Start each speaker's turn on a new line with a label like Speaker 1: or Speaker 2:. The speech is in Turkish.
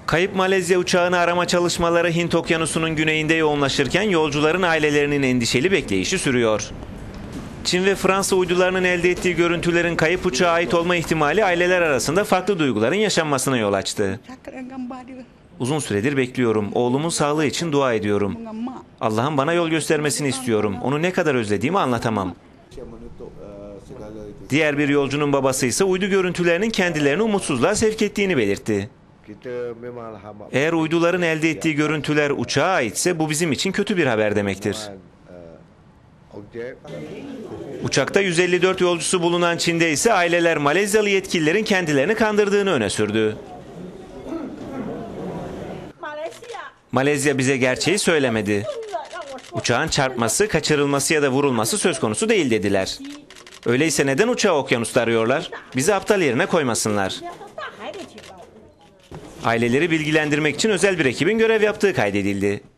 Speaker 1: Kayıp Malezya uçağını arama çalışmaları Hint Okyanusu'nun güneyinde yoğunlaşırken yolcuların ailelerinin endişeli bekleyişi sürüyor. Çin ve Fransa uydularının elde ettiği görüntülerin kayıp uçağa ait olma ihtimali aileler arasında farklı duyguların yaşanmasına yol açtı. Uzun süredir bekliyorum. Oğlumun sağlığı için dua ediyorum. Allah'ın bana yol göstermesini istiyorum. Onu ne kadar özlediğimi anlatamam. Diğer bir yolcunun babası ise uydu görüntülerinin kendilerini umutsuzluğa sevk ettiğini belirtti. Eğer uyduların elde ettiği görüntüler uçağa aitse bu bizim için kötü bir haber demektir. Uçakta 154 yolcusu bulunan Çin'de ise aileler Malezyalı yetkililerin kendilerini kandırdığını öne sürdü. Malezya bize gerçeği söylemedi. Uçağın çarpması, kaçırılması ya da vurulması söz konusu değil dediler. Öyleyse neden uçağı okyanusta arıyorlar? Bizi aptal yerine koymasınlar. Aileleri bilgilendirmek için özel bir ekibin görev yaptığı kaydedildi.